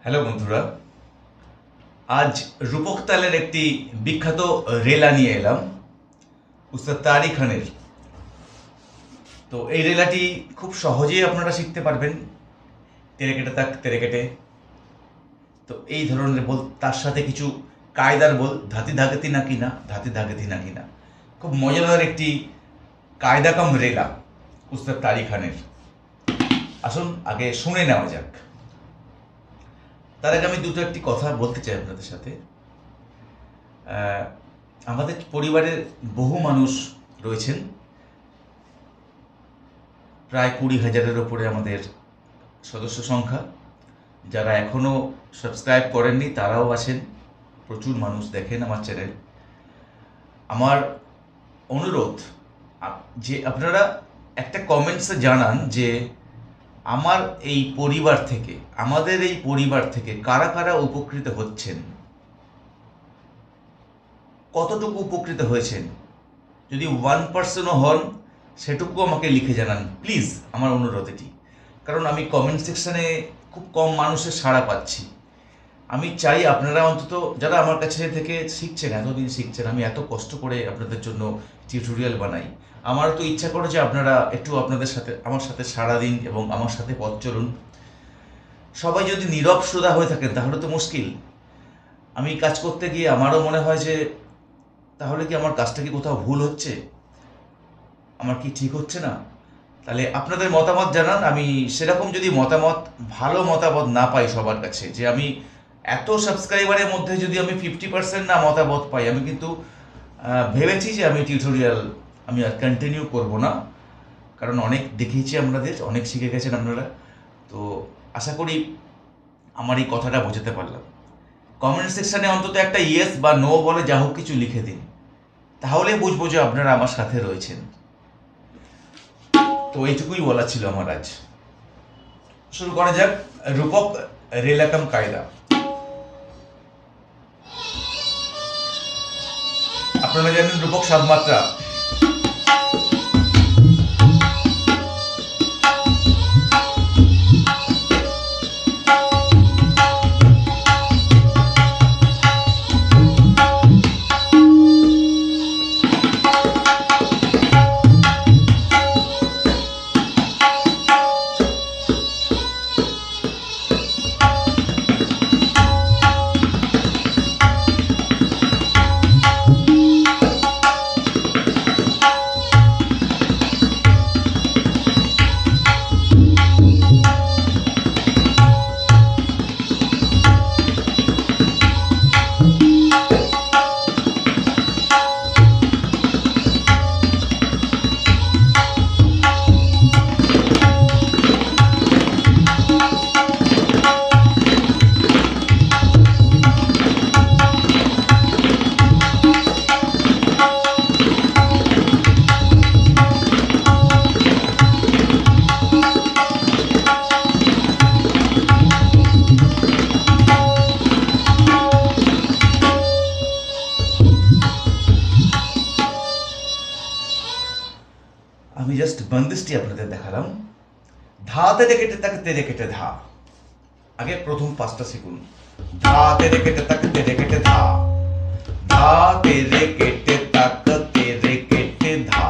Hello বন্ধুরা, আজ রূপক তালের একটি বিখ্যাত রেলা নিয়ে এলাম উস্তাদ তারি খানের। তো এই রেলাটি খুব সহজেই আপনারা শিখতে পারবেন। তেরে কেটে তাক তেরে কেটে, তো এই ধরনের বল, তার সাথে কিছু কায়দার বল, ধাতি ধাগতি না কিনা, ধাতি ধাগতি না কিনা। খুব মজাদার একটি কায়দা কাম রেলা উস্তাদ তারি খানের। আসুন আগে শুনে নেওয়া যাক। তার আগে আমি দুটো একটি কথা বলতে চাই আপনাদের সাথে। আমাদের পরিবারের বহু মানুষ রয়েছেন, প্রায় 20,000-এর ওপরে আমাদের সদস্য সংখ্যা। যারা এখনও সাবস্ক্রাইব করেননি তারাও আছেন, প্রচুর মানুষ দেখেন আমার চ্যানেল। আমার অনুরোধ যে আপনারা একটা কমেন্টসে জানান যে আমার এই পরিবার থেকে, আমাদের এই পরিবার থেকে কারা কারা উপকৃত হচ্ছেন, কতটুকু উপকৃত হয়েছেন। যদি 1%ও হন সেটুকু আমাকে লিখে জানান প্লিজ, আমার অনুরোধ এটি। কারণ আমি কমেন্ট সেকশানে খুব কম মানুষের সাড়া পাচ্ছি। আমি চাই আপনারা অন্তত যারা আমার কাছে থেকে শিখছেন, এতদিন শিখছেন, আমি এত কষ্ট করে আপনাদের জন্য টিউটোরিয়াল বানাই, আমারও তো ইচ্ছা করে যে আপনারা একটু আপনাদের সাথে আমার সাথে সাড়া দিন এবং আমার সাথে পথ চলুন। সবাই যদি নীরব শ্রোতা হয়ে থাকেন তাহলে তো মুশকিল। আমি কাজ করতে গিয়ে আমারও মনে হয় যে তাহলে কি আমার কাজটা কি কোথাও ভুল হচ্ছে, আমার কি ঠিক হচ্ছে না। তাহলে আপনাদের মতামত জানান। আমি সেরকম যদি মতামত, ভালো মতামত না পাই সবার কাছে, যে আমি এত সাবস্ক্রাইবারের মধ্যে যদি আমি 50% না মতামত পাই, আমি কিন্তু ভেবেছি যে আমি টিউটোরিয়াল আমি আর কন্টিনিউ করব না। কারণ অনেক দেখিয়েছি আপনাদের, অনেক শিখে গেছেন আপনারা। তো আশা করি আমার এই কথাটা বোঝাতে পারলাম। কমেন্ট সেকশানে অন্তত একটা ইয়েস বা নো বলে যা হোক কিছু লিখে দিন, তাহলে বুঝবো যে আপনারা আমার সাথে রয়েছেন। তো এইটুকুই বলা ছিল আমার আজ। শুরু করা যাক রূপক রেলাকাম কায়দা। আপনারা জানেন রূপক 7 মাত্রা। আমি জাস্ট বন্দিশটি আপনাদের দেখালাম। ধা তেরে কেটে তাক তেরে কেটে ধা। আগে প্রথম 5টা শিখুন। ধা তেরে কেটে তাক তেরে কেটে ধা, ধা তেরে কেটে তাক তেরে কেটে ধা,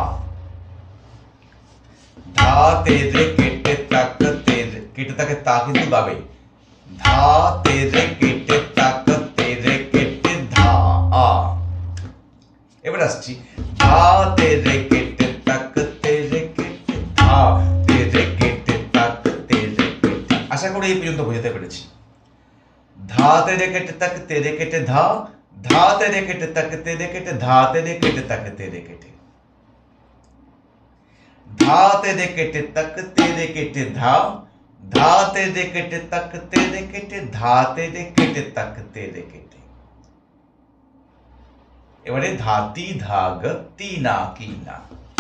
ধা তেরে কেটে তাক তেরে কেটে তাকে তা কিন্তু গাবে। ধা তেরে কেটে তাক তেরে কেটে ধা আ। এবার আসছি ধা তেরে কেটে তাক তেরে কেটে ধা, তেরে কেটে তাক তেরে কেটে। আশা করি এই পর্যন্ত বোঝাতে পেরেছি। ধা তেরে কেটে তাক তেরে কেটে ধা, ধা তেরে কেটে তাক তেরে কেটে ধা তেরে কেটে তাক তেরে কেটে, ধা তেরে কেটে তাক তেরে কেটে ধা, ধা তেরে কেটে তাক তেরে কেটে ধা তেরে কেটে তাক তেরে কেটে। এবারে ধাতি ধাগ তি না কি না।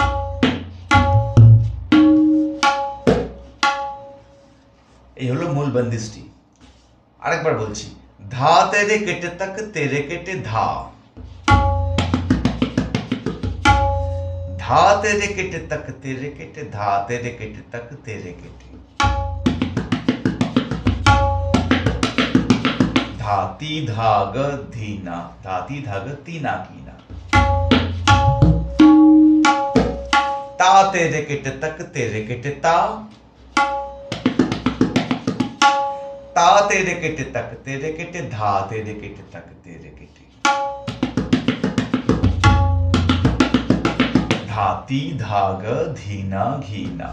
এই হলো মূল বন্দিশটি। আরেকবার বলছি, ধা তেরে কেটে তাক তেরে কেটে ধা, ধা তেরে কেটে তাক তেরে কেটে ধা তেরে কেটে তাক তেরে কেটে। ধাতি ধাগ ধীনা, ধাতি ধাগ তিনা কিনা। তা তেরে কেটে তক তেরে কেটে তা, তা তেरे केटे तक तेरे केटे धा तेरे केटे तक तेरे केटे। धाती धाग धीना घीना।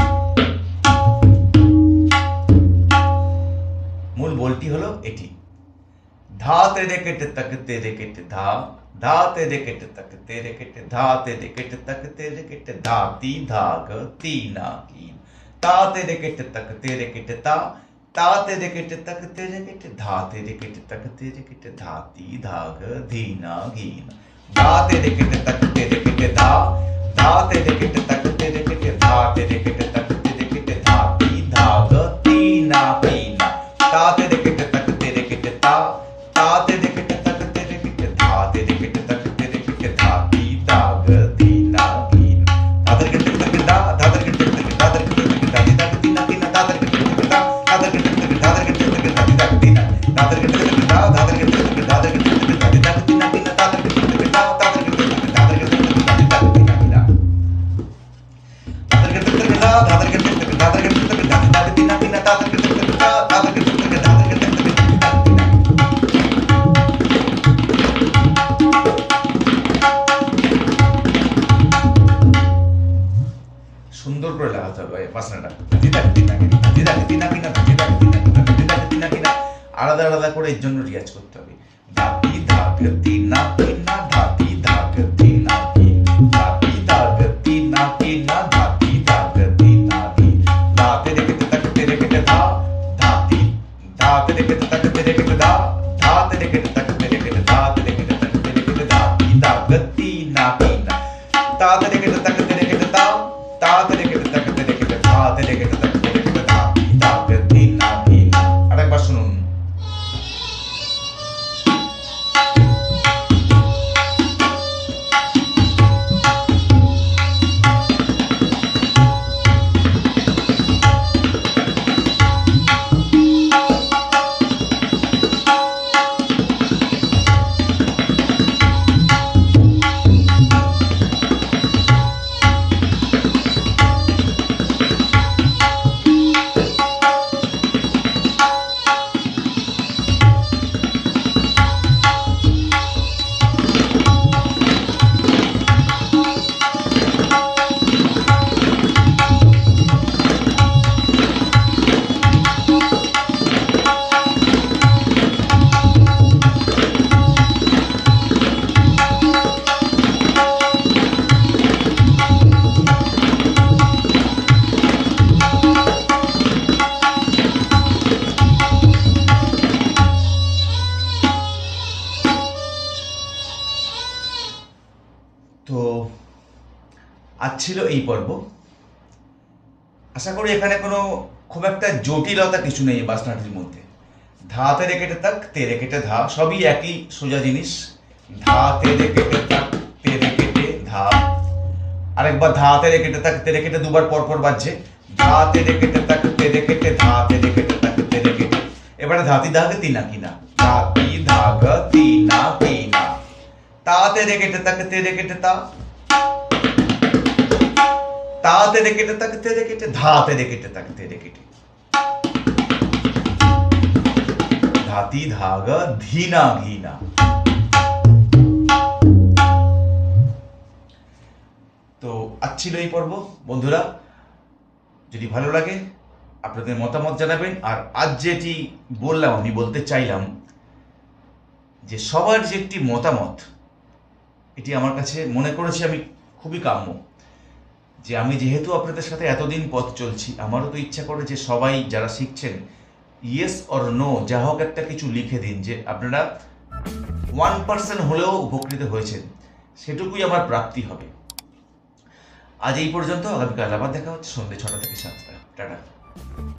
মূল বলটি হলো এটি। ধা তেরে কেটে তক তেরে কেটে ধা, धा तेरे केटे तक तेरे केटे धा तेरे केटे तक तेरे केटे धाती धाग तीना कीन। ता तेरे केटे तक तेरे केटे ता, ता तेरे केटे तक तेरे केटे धा तेरे केटे तक तेरे केटे धाती धाग धीना घीन। धा तेरे केटे तक तेरे केटे धा, धा तेरे केटे तक तेरे केटे धा तेरे केटे तक तेरे केटे धाती धाग तीना कीना। ता तेरे केटे तक तेरे केटे ता, ता तेरे केटे तक तेरे केटे धा तेरे केटे तक तेरे केटे धाती धाग धीना घीन। धातर केटे तक धा, धातर केटे तक धातर केटे तक धाती धाग तीना कीना। धातर केटे तक धा, धातर केटे तक धातर केटे तक धाती धाग तीना। धातर केटे तक धा, धातर केटे तक धातर केटे तक धाती धाग तीना कीना। धातर केटे तक धा, धातर केटे तक धातर केटे तक धाती धाग तीना कीना। धातर केटे तक धा, धातर केटे तक धातर केटे तक धाती धाग तीना कीना। धातर केटे तक धा, धातर केटे तक धातर केटे तक धाती धाग तीना। সুন্দর করে লাগাতে হবে বাসনাটা। আলাদা আলাদা করে এর জন্য রিয়াজ করতে হবে। ধাতি ধাগ তিনা কিনা, ধাতি ধাগ তিনা কিন, ধাতি ধাগ তিনা কিনা, ধাতি ধাগ তিনা কিন। ধা তেরে কেটে তক তেরে কেটে ধা, ধাতি ধা তেরে কেটে তক তেরে কেটে ধা, ধা তেরে কেটে তক তেরে কেটে ধা তেরে কেটে তক তেরে কেটে ধাতি ধাগ তিনা কিনা। তা তেরে কেটে তক তেরে কেটে ধা, ता तेरे केटे तक तेरे केटे धा तेरे केटे तक तेरे केटे धाती धाग धीना घीन। আরেকবার শুনুন। তো আজ ছিল এই পর্ব। আশা করি এখানে কোনো খুব একটা জটিলতা কিছু নেই বাসনাটির মধ্যে। ধা তেরে কেটে তাক তেরে কেটে ধা, সবই একই সোজা জিনিস। ধা তেরে কেটে তাক তেরে কেটে ধা। আরেকবার ধা তেরে কেটে তাক তেরে কেটে দুবার পর পর বাজছে। ধা তেরে কেটে তাক তেরে কেটে ধা তেরে কেটে তাক তেরে কেটে। এবারে ধাতি ধাগ তিনা কিনা, ধাতি ধাগ তিনা কিনা। ता तेरे केटे तक तेरे केटे ता, ता तेरे केटे तक तेरे केटे धा तेरे केटे तक तेरे केटे धाती धाग धीना घीना। তো আজ ছিল এই পর্ব। বন্ধুরা, যদি ভালো লাগে আপনাদের মতামত জানাবেন। আর আজ যেটি বললাম, আমি বলতে চাইলাম যে সবার যে একটি মতামত, এটি আমার কাছে মনে করেছি আমি খুবই কাম্য। যে আমি যেহেতু আপনাদের সাথে এতদিন পথ চলছি, আমারও তো ইচ্ছা করে যে সবাই যারা শিখছেন ইয়েস অর নো যা হোক একটা কিছু লিখে দিন, যে আপনারা 1% হলেও উপকৃত হয়েছেন, সেটুকুই আমার প্রাপ্তি হবে। আজ এই পর্যন্ত। আগামীকাল আবার দেখা হচ্ছে সন্ধ্যে 6টা থেকে 7টা। টাটা।